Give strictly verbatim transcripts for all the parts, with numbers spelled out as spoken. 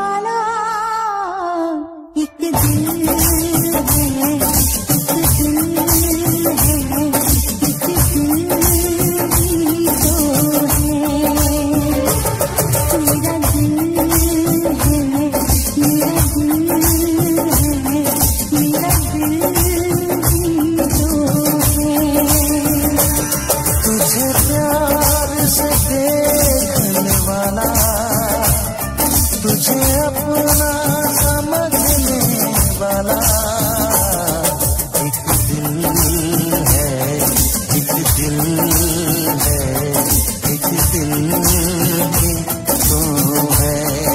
वाला एक दिल है, एक दिल है, एक दिल ही तो है। मेरा दिल है, मेरा दिल है, मेरा दिल ही तो है। तुझे प्यार से देखने वाला, तुझे अपना समझने वाला एक दिल है, एक दिल है, एक दिल ही तो है।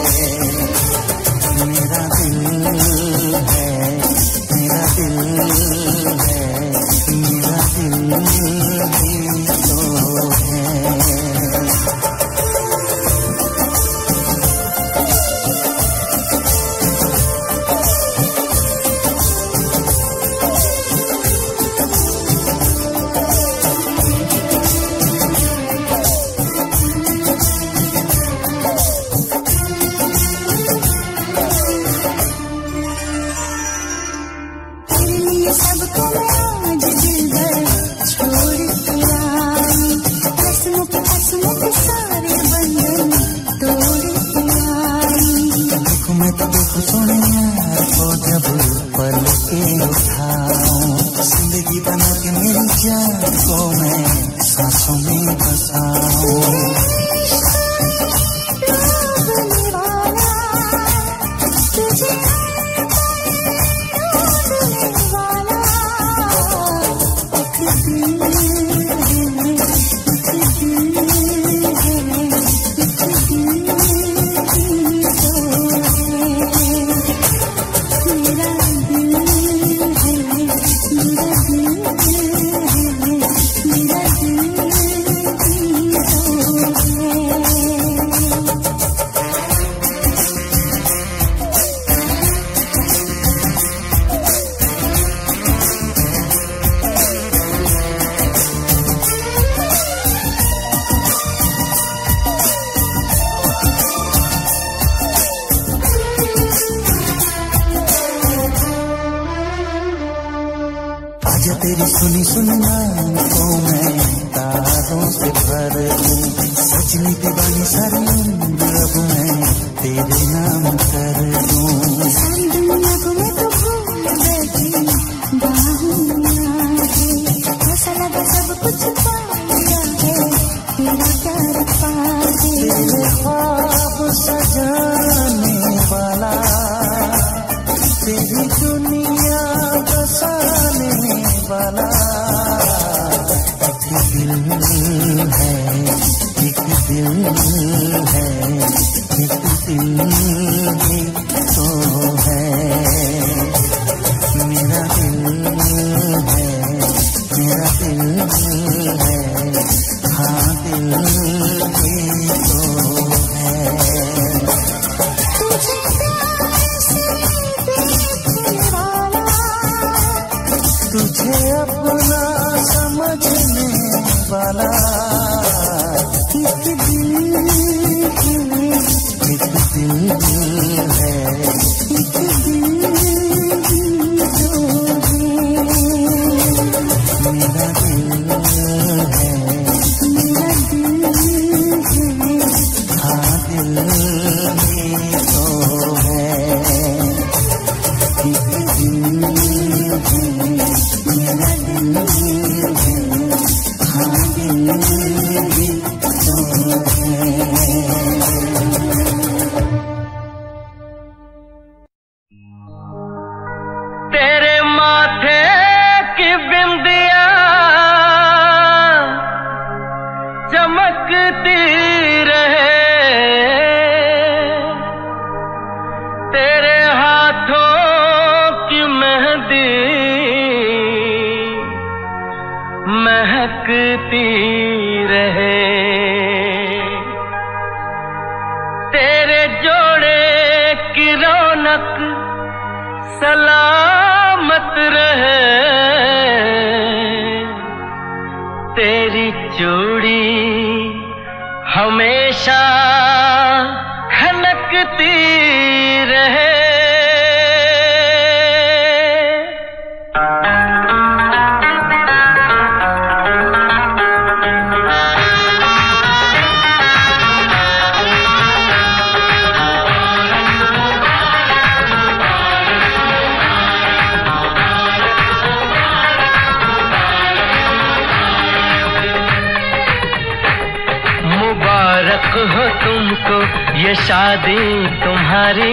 मेरा दिल है, मेरा दिल है, मेरा दिल ही तो है। सबको आज दिल भर छोड़ के आई, हंसमुख हंसमुख सारे बंधन तोड़ के आई। देखो मैं तो देखो सोने यार को जब पल के उठाऊं, जिंदगी बना के मेरी जान को मैं सांसों में बसाऊं। आजा तेरी सुनी सुनी नाम को मैं तारों से भर दूं, सजनी दीवानी सारी उम्र अब मैं तेरे नाम कर दूं। सारी दुनिया को मैं तो भूल बैठी बाहों में आके, ऐसा लगा सब कुछ पा लिया है तेरा प्यार पाके। तेरे ख्वाब सजाने वाला, तेरी दुनिया बसाने वाला एक दिल है, एक दिल है, एक दिल ही तो है। मेरा दिल है, मेरा दिल है, हाँ दिल ही तो है। तुझे अपना समझने वाला एक दिल है, एक दिल है, एक दिल ही तो है। मेरा दिल है, मेरा दिल है, हाँ दिल ही तो है। एक दिल है, मेरा दिल है, हाँ दिल ही तो है। तेरे माथे की बिंदिया चमकती रहे, तेरे हाथों की मेहंदी महकती रहे, तेरे जोड़े की रौनक सलामत रहे, तेरी चूड़ी हमेशा खनकती तुमको ये शादी तुम्हारी,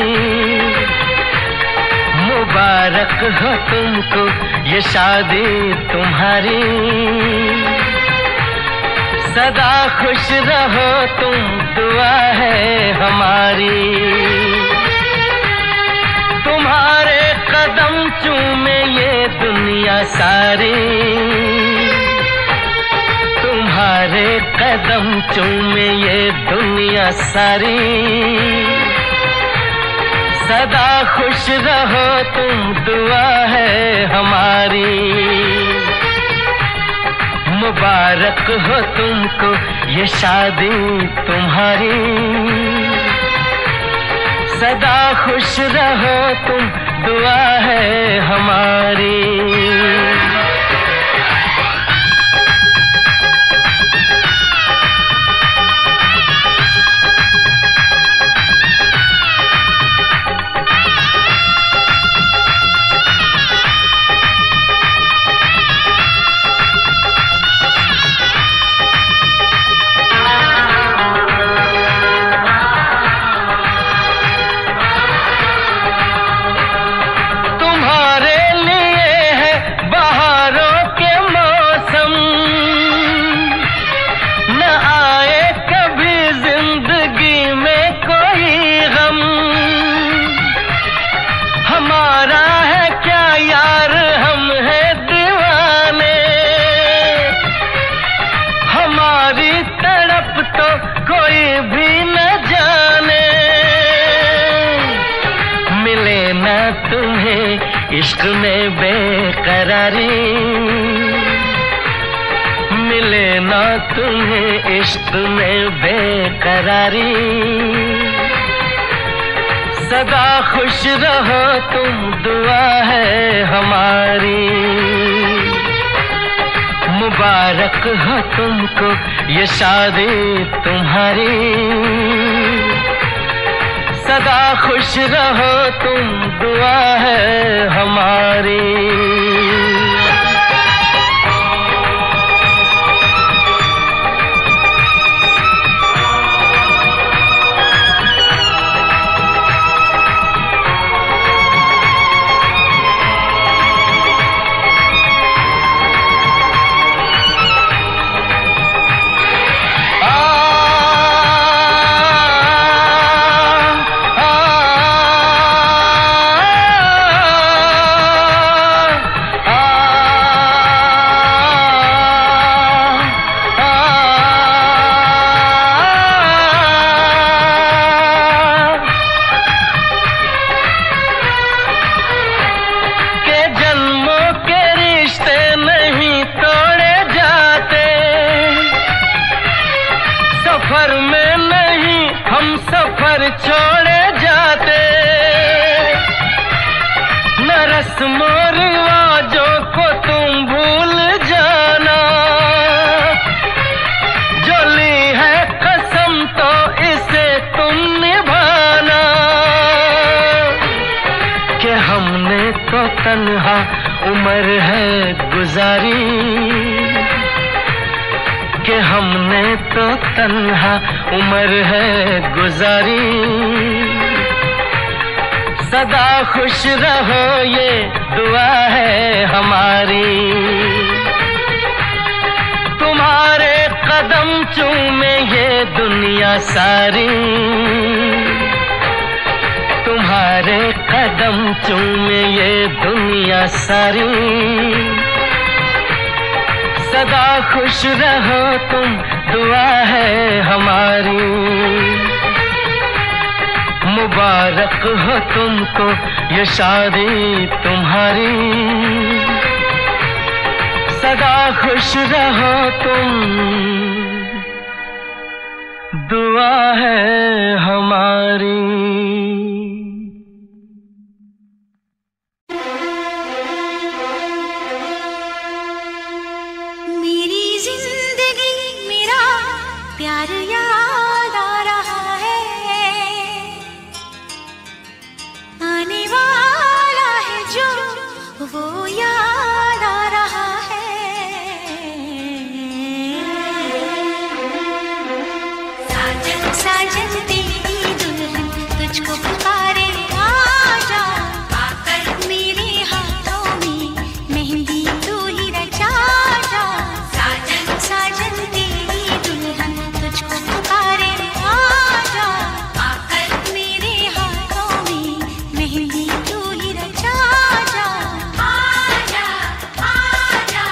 मुबारक हो तुमको ये शादी तुम्हारी। सदा खुश रहो तुम, दुआ है हमारी। तुम्हारे कदम चूमे ये दुनिया सारी, तुम्हारे कदम चूमे ये दुनिया सारी। सदा खुश रहो तुम, दुआ है हमारी। मुबारक हो तुमको ये शादी तुम्हारी। सदा खुश रहो तुम, दुआ है हमारी। इश्क में बेकरारी मिले ना तुम्हें, इश्क में बेकरारी। सदा खुश रहो तुम, दुआ है हमारी। मुबारक हो तुमको ये शादी तुम्हारी। सदा खुश रहो तुम, दुआ है हमारी। छोड़े जाते न रस्मों रिवाजों को तुम भूल जाना। जो ली है कसम तो इसे तुम निभाना। कि हमने तो तन्हा उम्र है गुजारी, कि हमने तो तन्हा उम्र है गुजारी। सदा खुश रहो ये दुआ है हमारी। तुम्हारे कदम चूमे ये दुनिया सारी, तुम्हारे कदम चूमे ये दुनिया सारी। सदा खुश रहो तुम, दुआ है हमारी। मुबारक हो तुमको ये शादी तुम्हारी। सदा खुश रहो तुम, दुआ है हमारी। प्यार याद आ रहा है, आने वाला है जो वो याद आ रहा है। साजन साजन तुझको पुकारे आजा, आकर मेरे हाथों में मेहंदी तू ही रचा जा। साजन साजन तेरी दुल्हन तुझको पुकारे आजा, आकर मेरे हाथों में मेहंदी तू ही रचा जा। आजा आजा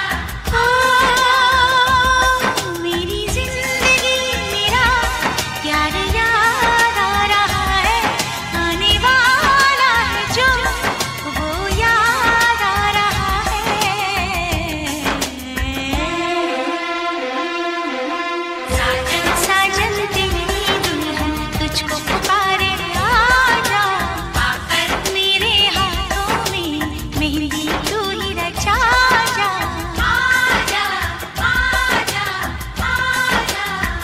ओ मेरी जिंदगी मेरा प्यार याद आ रहा है, आने वाला है जो वो याद आ रहा है। साजन साजन तेरी दुल्हन तुझको पुकारे आजा, आकर मेरे हाथों में मेहंदी तू ही रचा जा। आजा आजा आजा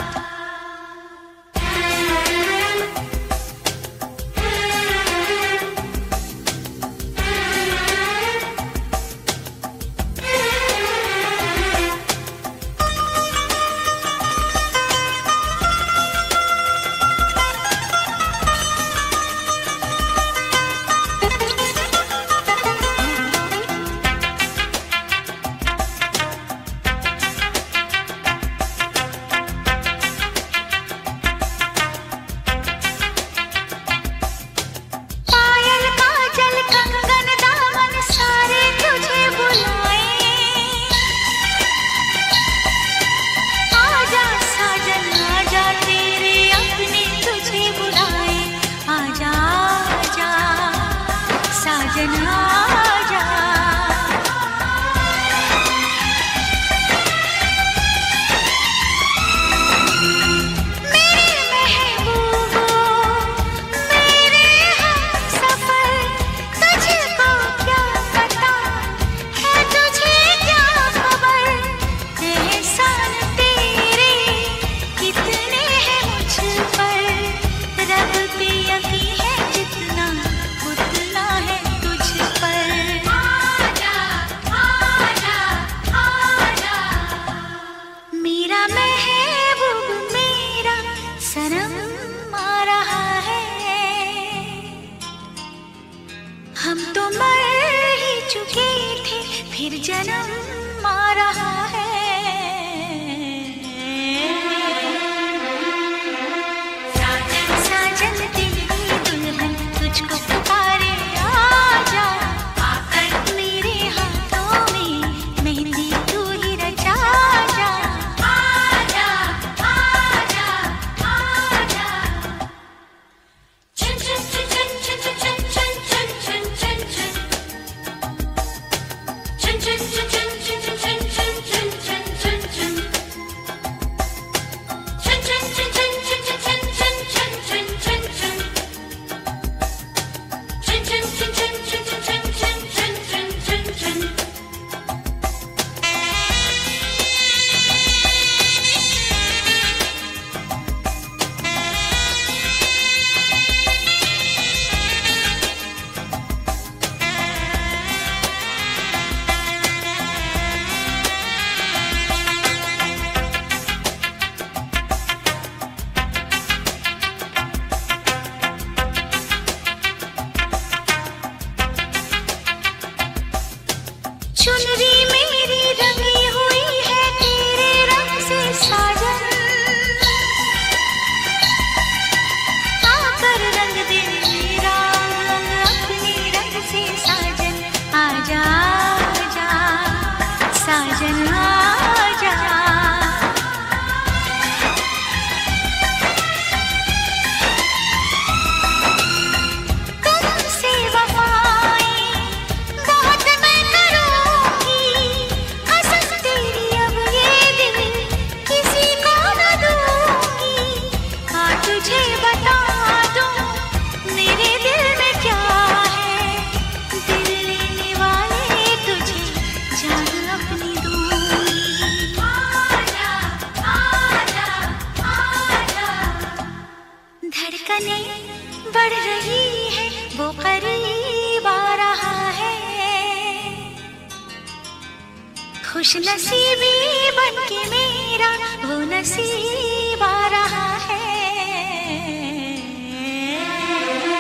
पायल काजल कंगन दामन सारे तुझे बुलाए, आजा साजन आजा तेरे अपने तुझे बुलाए। आजा आजा साजन आजा, मेरे महबूबो मेरे हमसफर, तुझको क्या पता है तुझे क्या खबर, एहसान तेरे कितने हैं मुझ पर। रब पे यकीन है जितना उतना है तुझ पर। आजा आजा आजा मेरा महबूब मेरा सनम आ रहा है, हम तो मर ही चुके थे फिर जन्म आ रहा है। साजन साजन तेरी दुल्हन तुझको पुकारे आजा, आकर मेरे हाथों में मेहंदी तू ही रचा जा। आजा आजा आजा चुन चुन चुन चुन चुन चुन चुन चुन चुन चुन चुन चुन चुन चुन चुन बढ़ रही है वो करीब आ रहा है, खुश नसीबी बनके मेरा वो नसीब आ रहा है।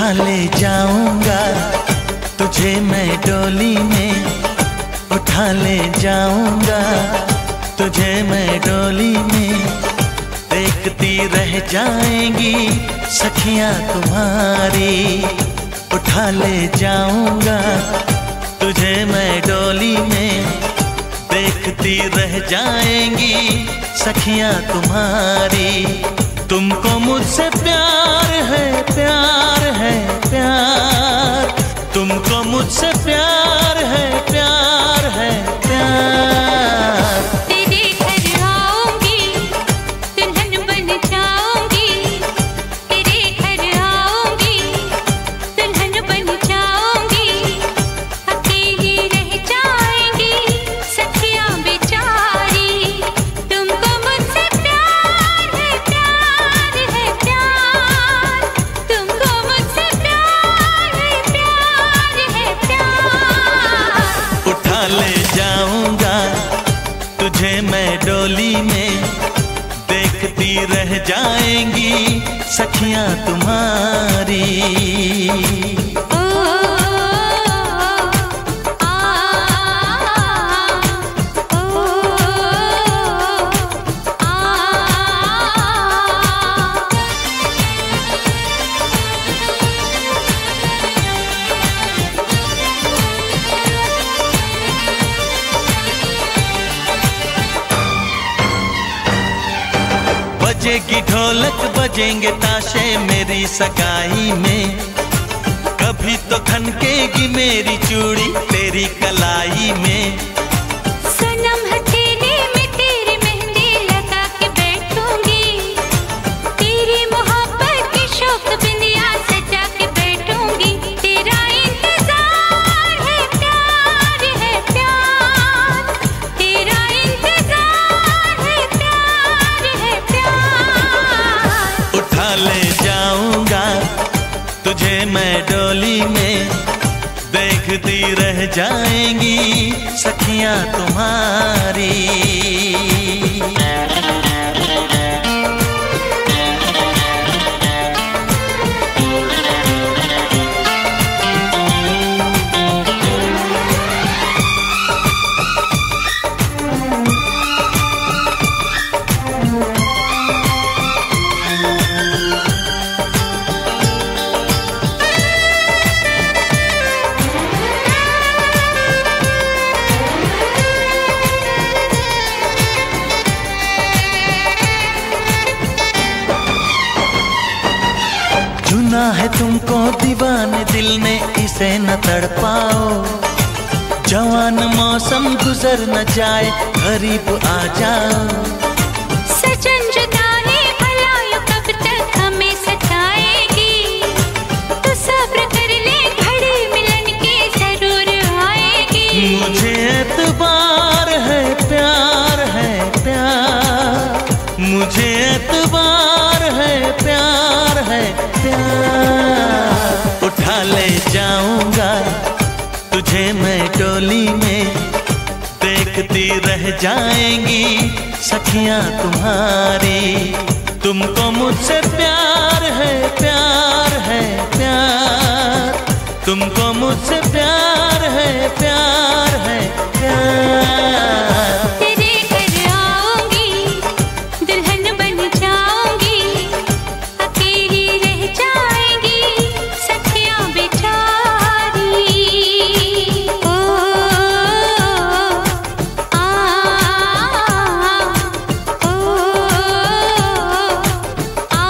उठा ले जाऊंगा तुझे मैं डोली में, उठा ले जाऊंगा तुझे मैं डोली में। देखती रह जाएंगी सखियां तुम्हारी, उठा ले जाऊंगा तुझे मैं डोली में। देखती रह जाएंगी सखियां तुम्हारी। तुमको मुझसे प्यार है, प्यार है, प्यार। तुमको मुझसे प्यार है, प्यार है, प्यार। तेरे घर आऊंगी, दुल्हन बन जाऊंगी। तेरे घर आऊंगी, दुल्हन बन जाऊंगी। अकेली रह जाएंगी सखियां बेचारी। तुमको मुझसे प्यार है, प्यार है, प्यार। तुमको मुझसे प्यार है, प्यार है, प्यार। उठा ले जाऊंगा तुझे मैं डोली में। देखती रह जाएंगी सखियां तुम्हारी। ओ आ ओ आ। बजेगी ढोलक बजेंगे ताशे मेरी सगाई में। कभी तो खनकेगी मेरी चूड़ी तेरी कलाई में। सनम हथेली में तेरी मेहंदी लगा के बैठूंगी। तेरी मोहब्बत की शौक बिंदिया सजा के बैठूंगी। तेरा इंतजार है, प्यार है, प्यार। तेरा इंतजार है, प्यार है, प्यार। उठा ले जाऊंगा तुझे मैं डोली में। देखती रह जाएंगी सखियां तुम्हारी। चुना है तुमको दीवाने दिल ने, इसे न तड़पाओ। जवान मौसम गुजर न जाए, करीब आ जाओ। सजन जुदाई भला यो कब तक हमें सताएगी। तो सब्र कर ले, घड़ी मिलन की जरूर आएगी। मुझे एतबार है, प्यार है, प्यार। मुझे एतबार है, प्यार है, प्यार। उठा ले जाऊंगा तुझे मैं डोली में। देखती रह जाएंगी सखियां तुम्हारी। तुमको मुझसे प्यार है, प्यार है, प्यार। तुमको मुझसे प्यार है, प्यार है, प्यार। तेरे घर आऊंगी, दुल्हन बन जाऊंगी। अकेली रह जाएंगी सखियां बेचारी। ओ आ ओ आ।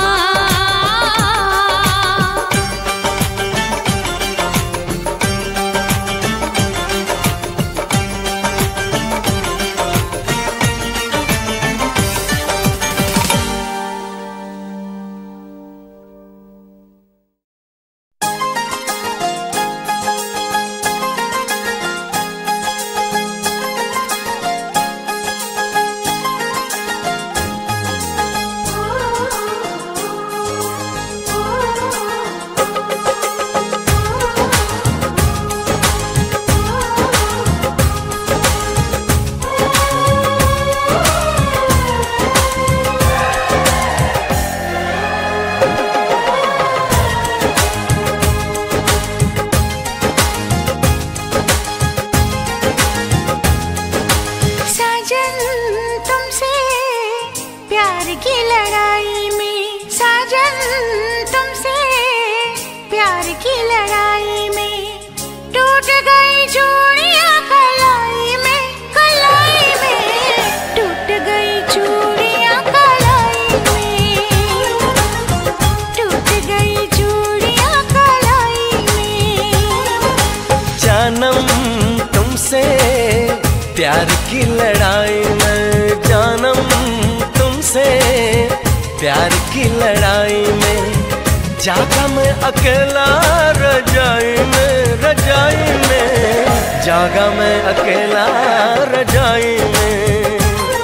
लड़ाई में, टूट गई चूड़ियां कलाई में, कलाई में टूट गई चूड़ियां कलाई में, टूट गई चूड़ियां कलाई में। जानम तुमसे प्यार की लड़ाई में, जानम तुमसे प्यार की लड़ाई में, जागा मैं अकेला रजाई में, रजाई में जागा मैं अकेला रजाई में,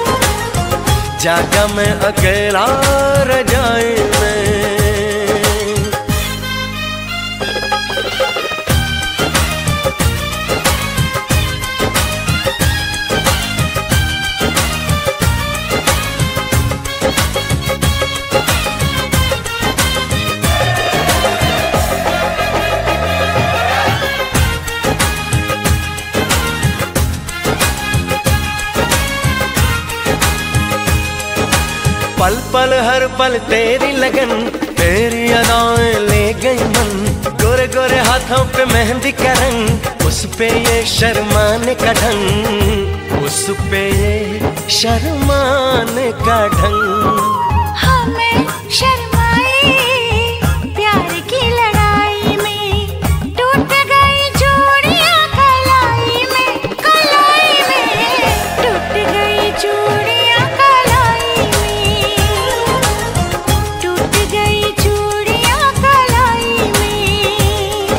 जागा मैं अकेला रजाई में। पल पल हर पल तेरी लगन, तेरी अदाएं ले गई मन, गोरे गोरे हाथों पे मेहंदी का रंग, उस पे ये शर्माने का ढंग, उस पे ये शर्माने का ढंग। हमें शर्माए प्यार की लड़ाई में, टूट गई चूड़ियां कलाई में, कलाई में टूट गई चूड़ियां कलाई में, टूट गई चूड़ियां कलाई में।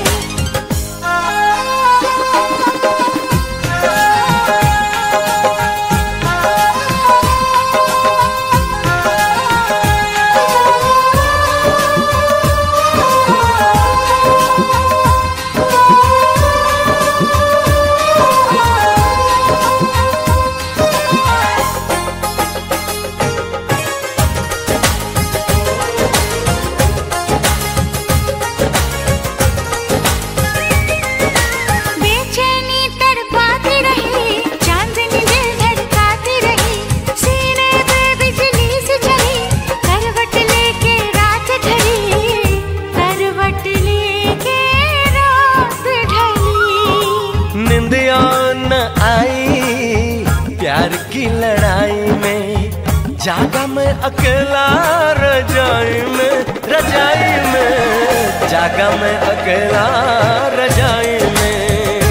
बेचैनी तड़पाती रही, चांदनी दिल धड़काती रही, सीने पे बिजली से चली, करवट लेके रात ढली, करवट लेके रात ढली। निंदिया न आई प्यार की लड़ाई में, जागा मैं अकेला रजाई में, रजाई में जागा मैं अकेला रजाई में,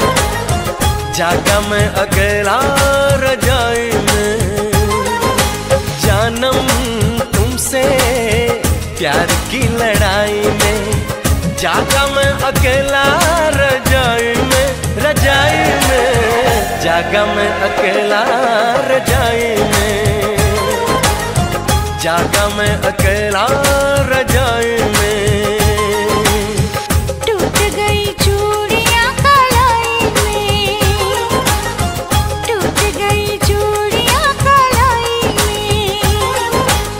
जागा मैं अकेला रजाई में। जानम तुमसे प्यार की लड़ाई में, जागा मैं अकेला रजाई में, रजाई में जागा मैं अकेला रजाई में, जागा मैं अकेला रजाई में। टूट गई चूड़ियां कलाई में, टूट गई चूड़ियां कलाई में।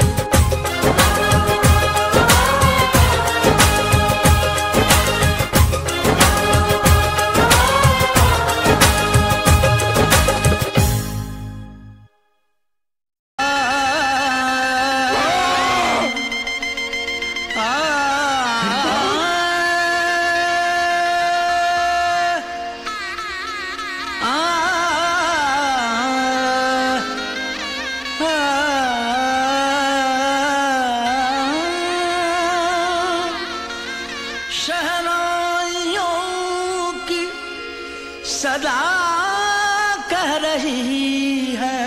शहनाइयों की सदा कह रही है,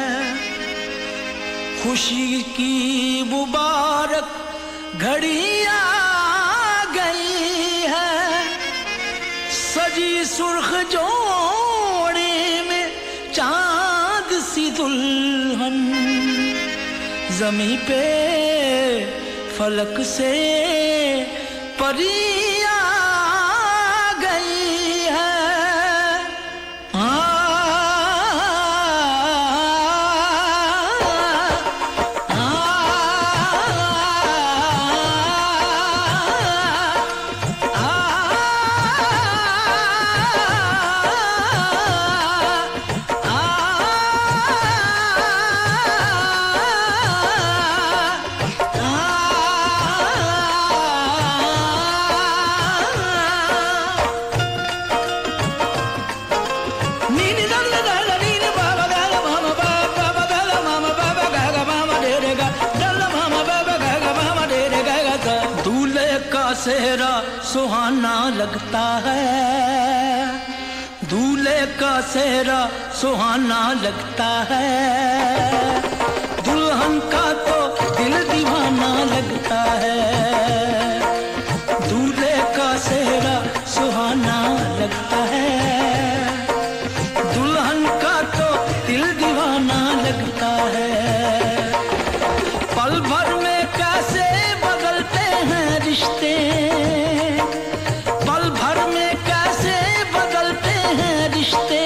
खुशी की मुबारक घड़ी आ गई है, सजी सुर्ख जोड़े में चांद सी दुल्हन, जमी पे फलक से परियां गई है। आ, आ, आ, आ, सुहाना लगता है, दूल्हे का सेहरा सुहाना लगता है, दुल्हन का तो दिल दीवाना लगता है, दूल्हे का सेहरा सुहाना लगता है, दुल्हन का तो दिल दीवाना लगता है। पल भर में कैसे बदलते हैं रिश्ते, पल भर में कैसे बदलते हैं रिश्ते,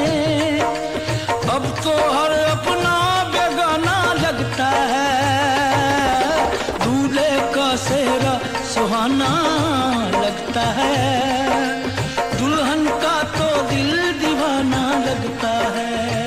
अब तो हर अपना बेगाना लगता है, दूल्हे का सेहरा सुहाना लगता है, दुल्हन का तो दिल दीवाना लगता है।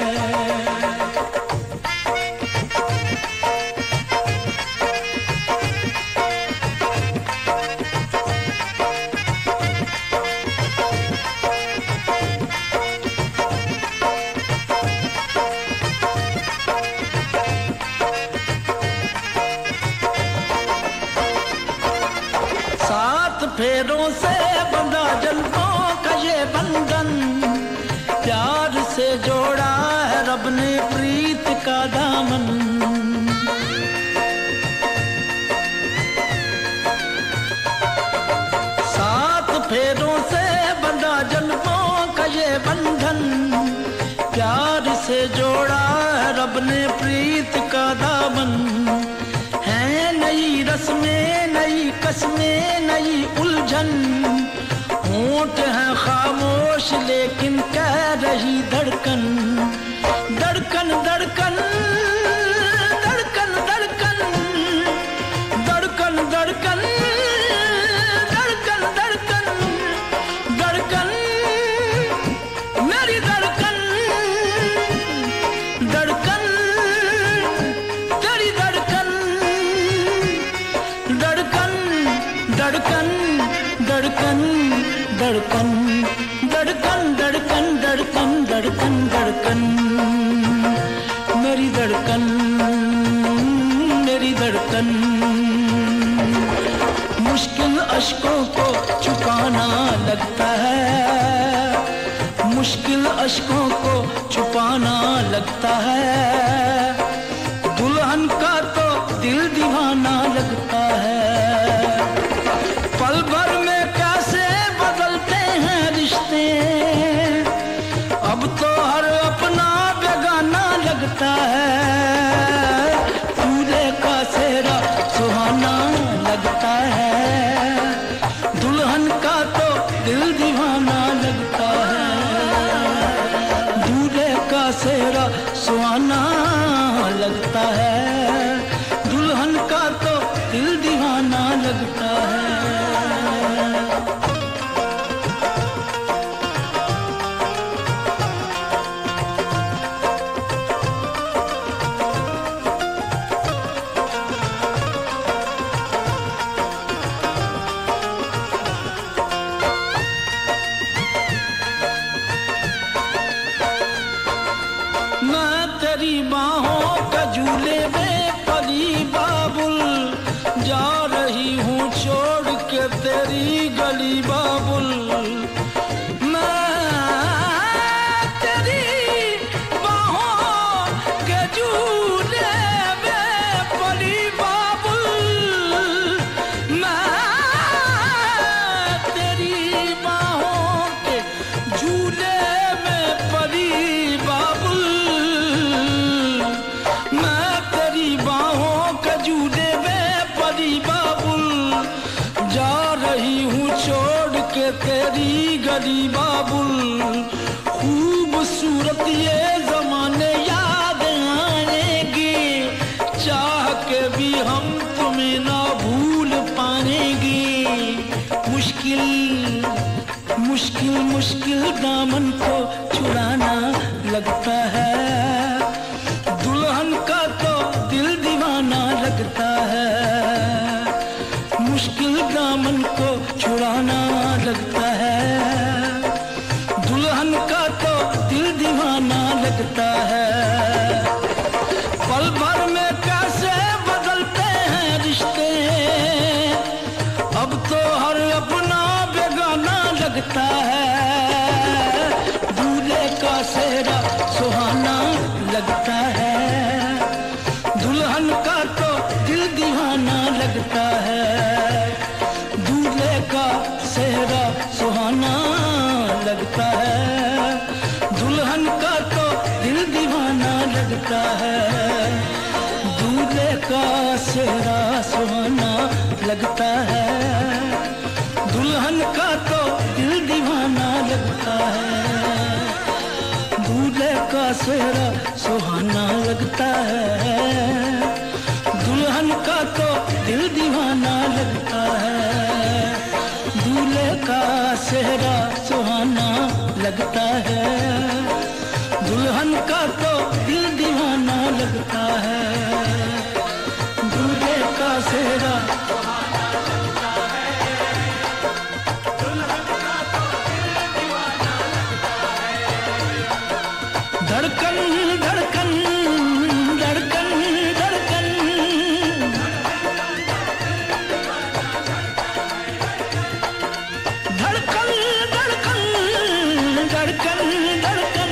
सात फेरों से बंधा जन्मों का ये बंधन, प्यार से जोड़ा है रब ने प्रीत का दामन। सात फेरों से बंधा जन्मों का ये बंधन, प्यार से जोड़ा है रब ने प्रीत का दामन। है नई रस्में नई कस्में नई उलझन, होंठ है खामोश लेकिन कह रही धड़कन, धड़कन धड़कन धड़कन धड़कन धड़कन धड़कन धड़कन धड़कन धड़कन मेरी धड़कन, धड़कन तेरी धड़कन, धड़कन धड़कन धड़कन धड़कन धड़कन धड़कन धड़कन धड़कन धड़कन मेरी धड़कन, मेरी धड़कन। मुश्किल अश्कों को छुपाना लगता है, मुश्किल अश्कों को छुपाना लगता है, दुल्हन का तो दिल दीवाना लगता है। पल भर में कैसे बदलते हैं रिश्ते, अब तो हर अपना बेगाना लगता है, दूल्हे का सेहरा सुहाना लगता है, दुल्हन का तो दिल दीवाना लगता है, दूल्हे का सेहरा सुहाना लगता है, दुल्हन का तो दिल दीवाना लगता है। मैं तेरी बाहों का झूले में पली बाबुल, जा रही हूँ छोड़ के तेरी गली बाबुल। मैं तेरी बाहों के झूले में पली बाबुल, मैं तेरी बाहों के झूले में पली बाबुल, मैं तेरी बाहों के झूले में पली बाबुल, जा रही हूँ छोड़ के तेरी गली बाबुल। खूबसूरत ये जमाने याद आएंगे, चाह के भी हम तुम्हें ना भूल पाएंगे। मुश्किल मुश्किल मुश्किल दामन को छुड़ाना लगता है, दुल्हन का तो दिल दीवाना लगता है, मुश्किल दामन को छुड़ाना लगता है, दुल्हन का तो दिल दीवाना लगता है। पल भर में कैसे बदलते हैं रिश्ते, अब तो हर अपना लगता है, दूल्हे का सेहरा सुहाना लगता है, दुल्हन का तो दिल दीवाना लगता है, दूल्हे का सेहरा सुहाना लगता है, दुल्हन का तो दिल दीवाना लगता है, दूल्हे का सेहरा सुहाना लगता है, दुल्हन का तो दिल दीवाना लगता है, दूल्हे का सेहरा सुहाना लगता है, दुल्हन का तो दिल दीवाना लगता है, दूल्हे का सेहरा सुहाना लगता है, दुल्हन का तो दिल दीवाना लगता है, दूल्हे का सेहरा धड़कन धड़कन धड़कन धड़कन धड़कन धड़कन धड़कन धड़कन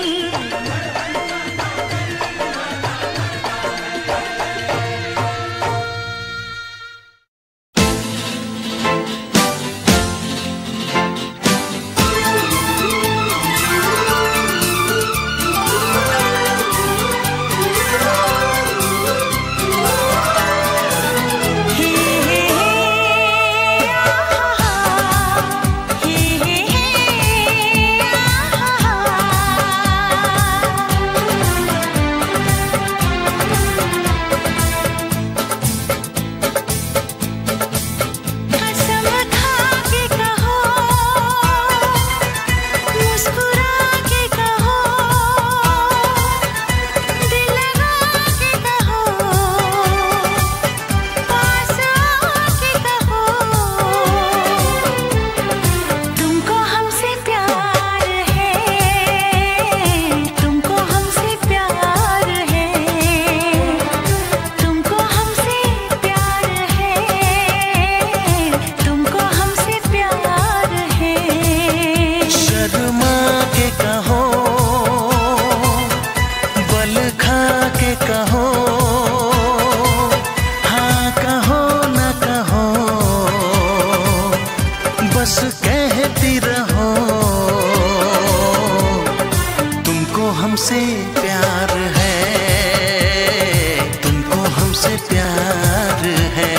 हमसे प्यार है, तुमको हमसे प्यार है,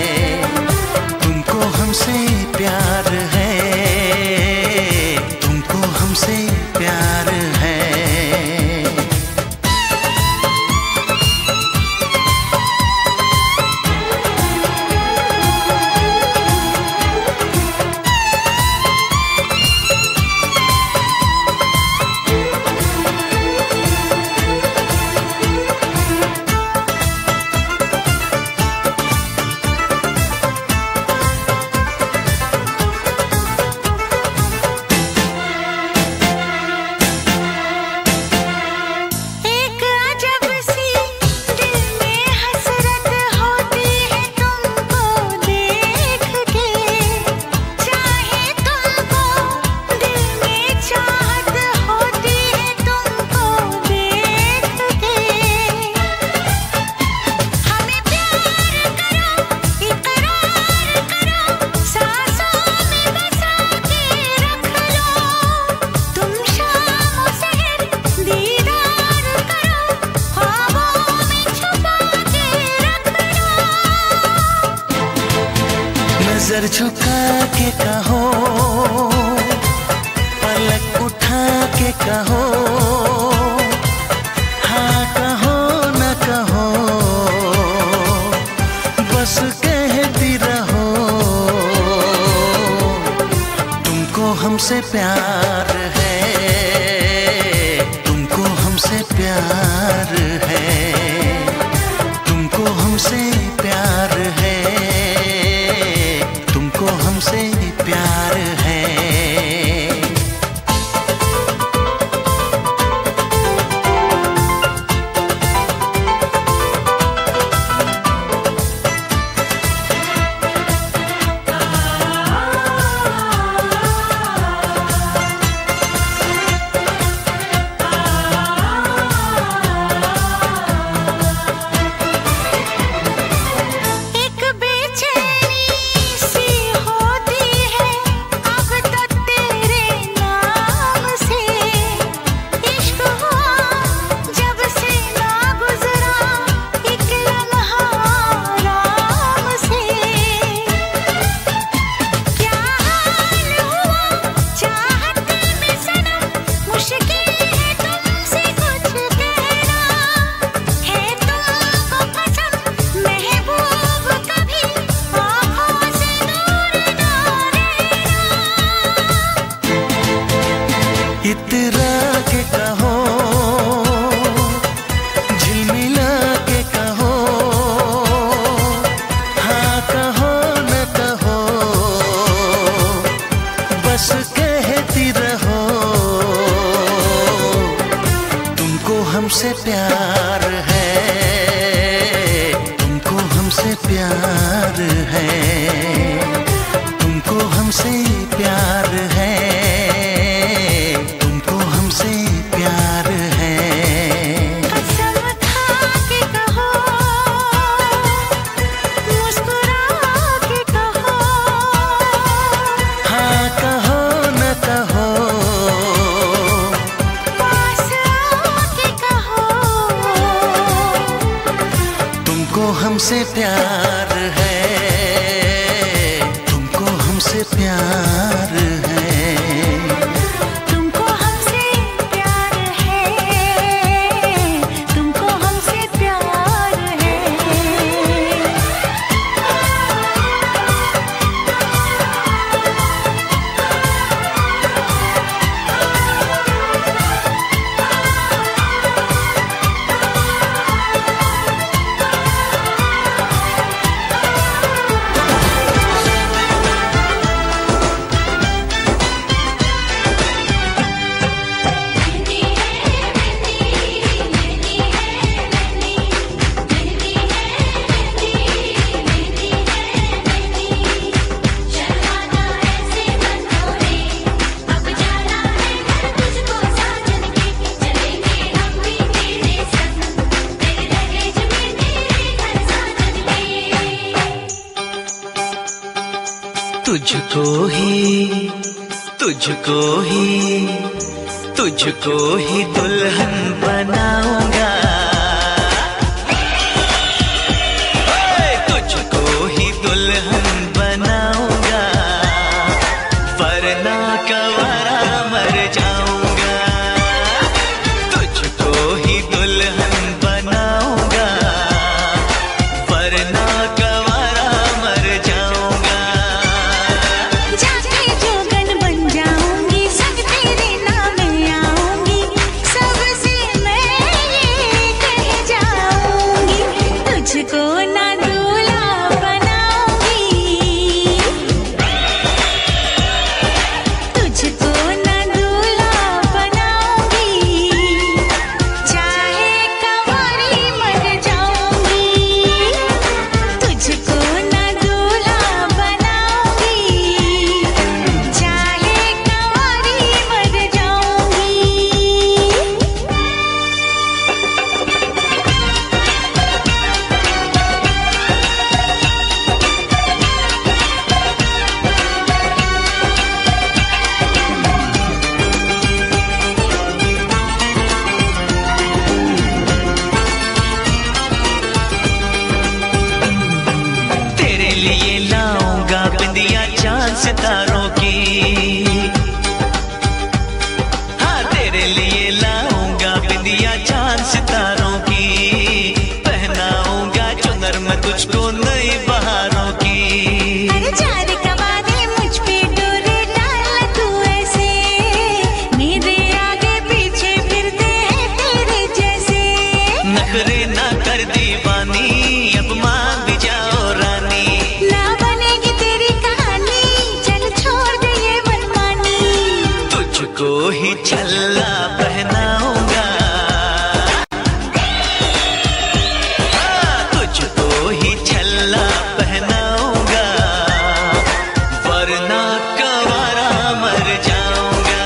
तुमको हमसे प्यार है, तुमको हमसे प्यार है। नजर झुका के कहो, पलक उठा के कहो, हाँ कहो न कहो, बस कहती रहो, तुमको हमसे प्यार है, तुमको हमसे प्यार है, तुमको हमसे प्यार है, तुमको हमसे प्यार है। इतरा के कहो, झिलमिला के कहो, हाँ कहो न कहो, बस कहती रहो, तुमको हमसे प्यार है, तुमको हमसे प्यार है, तुमको हमसे प्यार है, तुमको हमसे प्यार है। कसम खा के कहो, मुस्कुरा के कहो, हाँ कहो न कहो, पास आके कहो, तुमको हमसे प्यार है, तुमको हमसे प्यार है। तुमको हमसे प्यार है, तुमको हमसे प्यार है। तुझको ही, तुझको ही, तुझको ही दुल्हन बनाऊंगा, तुझको ही दुल्हन बनाऊंगा, वरना कवारा मर जाऊंगा, तुझको ही दुल्हन बनाऊंगा, वरना कवारा मर जाऊंगा। जाके जोगन बन जाऊंगी, संग तेरे नाम आऊंगी, सबसे मैं ये कह जाऊंगी, तुझको ना दूल्हा बनाऊंगी, तुझको ना दूल्हा बनाऊंगी, चाहे कंवारी मर जाऊंगी, तुझको ना दूल्हा बनाऊंगी, चाहे कंवारी मर जाऊंगी। तेरे लिए लाऊंगा बिंदिया चांद सितारों की, हाँ तेरे लिए लाऊंगा बिंदिया चांद सितारों की, पहनाऊंगा चुनर मैं तुझको नई बहारों की। अरे चार कवारे मुझ पे डोरे डाल तू ऐसे, मेरे आगे पीछे फिरते हैं तेरे जैसे, नखरे ना कर दीवानी, अब मान भी जाओ रानी, ना बनेगी तेरी कहानी, चल छोड़ दे ये मनमानी, तुझको ही छल्ला पहनाऊंगा, हाँ, तुझको ही छल्ला पहनाऊंगा, वरना कवारा मर जाऊंगा।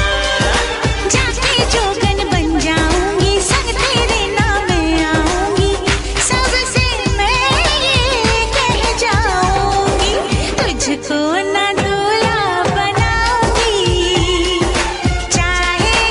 जाके जोगन बन जाऊंगी, संग तेरे नाम आऊंगी, सबसे मैं ये कह जाऊंगी, तुझको ना दूल्हा बनाऊंगी, चाहे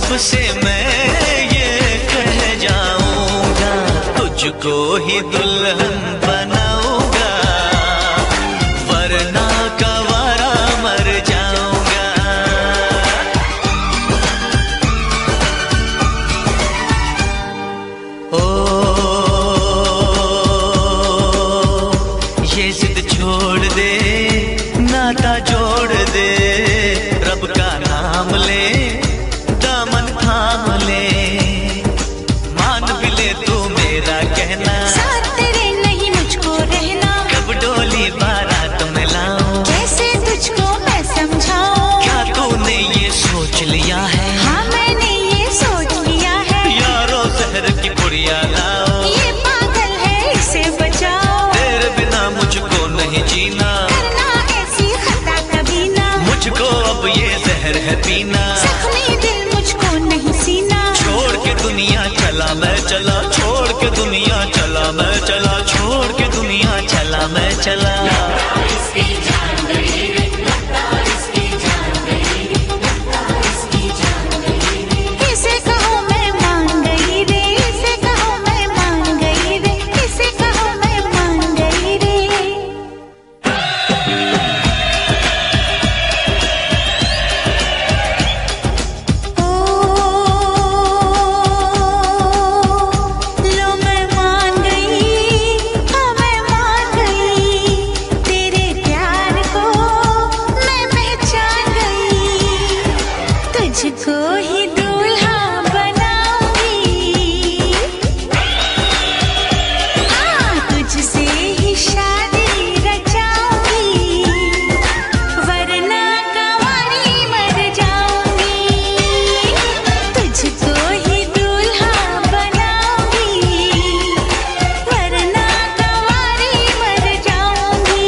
सबसे मैं ये कह जाऊंगा, तुझको ही दुल्हन बनाऊंगा, वरना कवारा मर जाऊंगा। ओ ये जिद छोड़ दे, नाता जोड़ दे, रब का नाम ले, दामन थाम ले, मान भी ले तू मेरा कहना, साथ तेरे नहीं मुझको रहना, कब डोली बारात में लाऊं, कैसे तुझको मैं समझाऊं, क्या तूने ये सोच लिया है, हाँ मैंने ये सोच लिया है, यारो जहर की पुड़िया लाओ, ये पागल है इसे बचाओ, तेरे बिना मुझको नहीं जीना, करना ऐसी खता कभी ना, मुझको अब ये जहर है पीना, जख्मी दिल मुझको नहीं सीना, छोड़ के दुनिया चला मैं चला, छोड़ के दुनिया चला मैं चला, छोड़ के दुनिया चला मैं चला। किसे कहूँ मैं मान गई रे, किसे कहूँ मैं मान गई रे, किसे कहूँ मैं मान गई रे। लो मैं मान गई, हाँ मैं मान गई, तेरे प्यार को मैं पहचान गई, तुझको ही दूल्हा बनाऊंगी, हाँ तुझसे ही शादी रचाऊंगी, वरना कंवारी मर जाऊंगी, तुझको ही दूल्हा बनाऊंगी, वरना कंवारी मर जाऊंगी।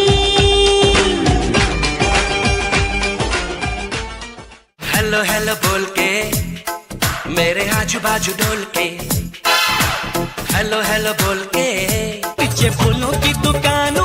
हेलो हेलो बोल के मेरे आजू बाजू डोल के, हेलो हेलो बोल के पीछे फूलों की दुकान